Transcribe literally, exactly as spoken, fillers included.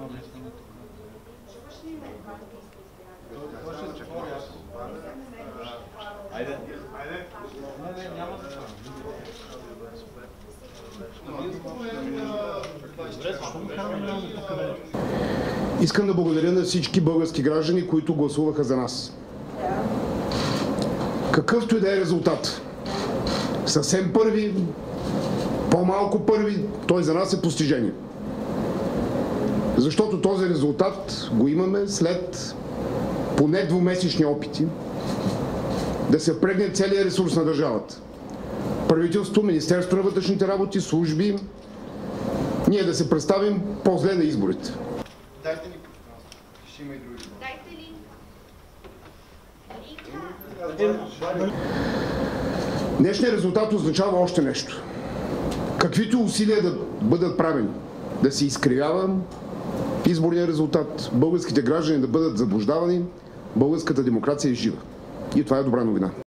Айде. Айде. Искам да благодаря на всички български граждани, които гласуваха за нас. Какъвто и да е резултат, съвсем първи, по-малко първи, той за нас е постижение. Защото този резултат го имаме след поне двумесечни опити да се впрегне целият ресурс на държавата. Правителство, Министерство на вътрешните работи, служби, ние да се представим по-зле на изборите. Дайте ни пространство. Ще има и други. Дайте ли? Днешният резултат означава още нещо. Каквито усилия да бъдат правени, да се изкривява изборния резултат, българските граждани да бъдат заблуждавани, българската демокрация е жива. И това е добра новина.